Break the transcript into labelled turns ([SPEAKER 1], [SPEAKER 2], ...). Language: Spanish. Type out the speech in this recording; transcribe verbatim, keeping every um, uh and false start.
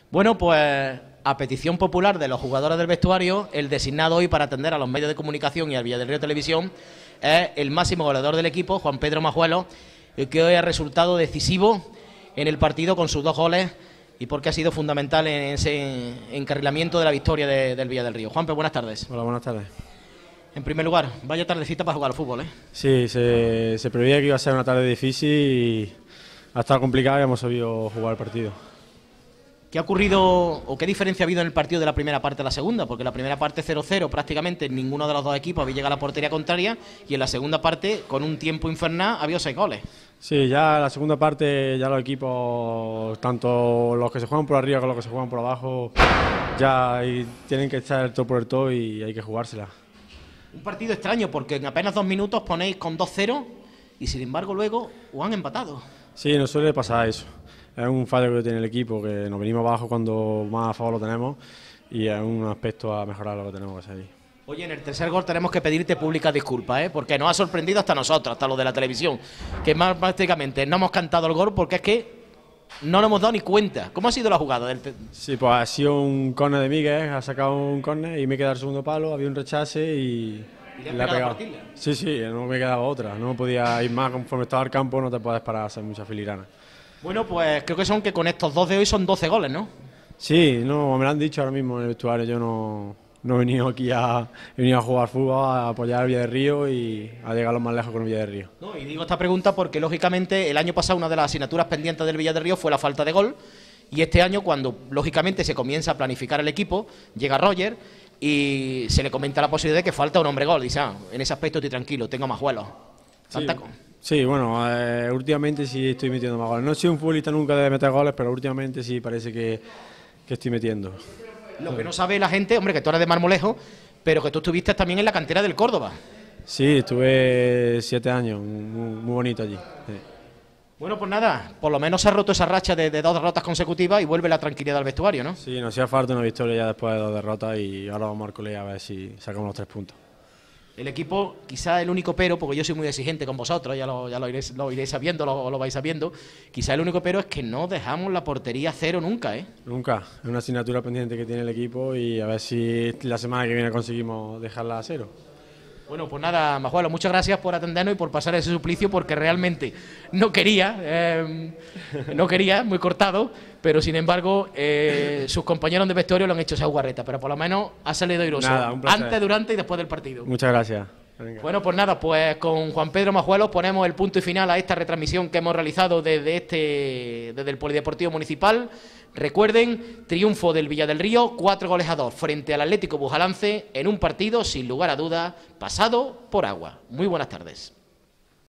[SPEAKER 1] Bueno, pues a petición popular de los jugadores del vestuario, el designado hoy para atender a los medios de comunicación y al Villa del Río Televisión es el máximo goleador del equipo, Juan Pedro Majuelo, que hoy ha resultado decisivo en el partido con sus dos goles y porque ha sido fundamental en ese encarrilamiento de la victoria de, del Villa del Río. Juanpe, buenas tardes.
[SPEAKER 2] Hola, buenas tardes.
[SPEAKER 1] En primer lugar, vaya tardecita para jugar al fútbol, ¿eh?
[SPEAKER 2] Sí, se, se preveía que iba a ser una tarde difícil y ha estado complicado y hemos sabido jugar el partido.
[SPEAKER 1] ¿Qué ha ocurrido o qué diferencia ha habido en el partido de la primera parte a la segunda? Porque en la primera parte cero cero prácticamente ninguno de los dos equipos había llegado a la portería contraria y en la segunda parte, con un tiempo infernal, había seis goles.
[SPEAKER 2] Sí, ya en la segunda parte ya los equipos, tanto los que se juegan por arriba como los que se juegan por abajo, ya ahí tienen que echar el todo por el todo y hay que jugársela.
[SPEAKER 1] Un partido extraño porque en apenas dos minutos ponéis con dos cero y sin embargo luego os han empatado.
[SPEAKER 2] Sí, nos suele pasar eso. Es un fallo que tiene el equipo, que nos venimos abajo cuando más a favor lo tenemos y es un aspecto a mejorar lo que tenemos que seguir.
[SPEAKER 1] Oye, en el tercer gol tenemos que pedirte públicas disculpas, ¿eh? Porque nos ha sorprendido hasta nosotros, hasta los de la televisión, que más prácticamente no hemos cantado el gol porque es que no nos hemos dado ni cuenta. ¿Cómo ha sido la jugada? Del
[SPEAKER 2] sí, pues ha sido un córner de Miguel, ha sacado un córner y me he quedado el segundo palo, había un rechace y...
[SPEAKER 1] ¿Y le,
[SPEAKER 2] le ha pegado.
[SPEAKER 1] Partirla?
[SPEAKER 2] Sí, sí, no me quedaba otra, no podía ir más, conforme estaba el campo no te puedes parar a hacer muchas filigranas.
[SPEAKER 1] Bueno, pues creo que son que con estos dos de hoy son doce goles, ¿no?
[SPEAKER 2] Sí, no, me lo han dicho ahora mismo en el vestuario, yo no, no he venido aquí a, he venido a jugar fútbol, a apoyar al Villa del Río y a llegar lo más lejos con el Villa del Río.
[SPEAKER 1] No, y digo esta pregunta porque lógicamente el año pasado una de las asignaturas pendientes del Villa del Río fue la falta de gol y este año cuando lógicamente se comienza a planificar el equipo, llega Roger y se le comenta la posibilidad de que falta un hombre gol. Dice, ah, en ese aspecto estoy tranquilo, tengo más vuelos.
[SPEAKER 2] Sí, sí, bueno, eh, últimamente sí estoy metiendo más goles. No he sido un futbolista nunca de meter goles, pero últimamente sí parece que, que estoy metiendo.
[SPEAKER 1] Lo que no sabe la gente, hombre, que tú eres de Marmolejo, pero que tú estuviste también en la cantera del Córdoba.
[SPEAKER 2] Sí, estuve siete años, muy, muy bonito allí. Sí.
[SPEAKER 1] Bueno, pues nada, por lo menos se ha roto esa racha de, de dos derrotas consecutivas y vuelve la tranquilidad al vestuario, ¿no?
[SPEAKER 2] Sí, nos hacía falta una victoria ya después de dos derrotas y ahora vamos al cole a ver si sacamos los tres puntos.
[SPEAKER 1] El equipo, quizá el único pero, porque yo soy muy exigente con vosotros, ya lo, ya lo, iréis, lo iréis sabiendo, lo, lo vais sabiendo, quizá el único pero es que no dejamos la portería cero nunca, ¿eh?
[SPEAKER 2] Nunca, es una asignatura pendiente que tiene el equipo y a ver si la semana que viene conseguimos dejarla a cero.
[SPEAKER 1] Bueno, pues nada, Majuelo, muchas gracias por atendernos y por pasar ese suplicio, porque realmente no quería, eh, no quería, muy cortado, pero sin embargo, eh, sus compañeros de vestuario lo han hecho esa jugarreta, pero por lo menos ha salido airoso, antes, durante y después del partido.
[SPEAKER 2] Muchas gracias. Venga.
[SPEAKER 1] Bueno, pues nada, pues con Juan Pedro Majuelo ponemos el punto y final a esta retransmisión que hemos realizado desde este desde el Polideportivo Municipal. Recuerden, triunfo del Villa del Río, cuatro goles a dos frente al Atlético Bujalance en un partido, sin lugar a dudas, pasado por agua. Muy buenas tardes.